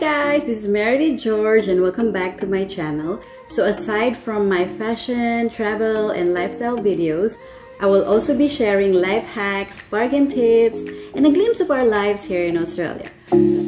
guys, this is Meredith George and welcome back to my channel. So aside from my fashion, travel, and lifestyle videos, I will also be sharing life hacks, bargain tips, and a glimpse of our lives here in Australia.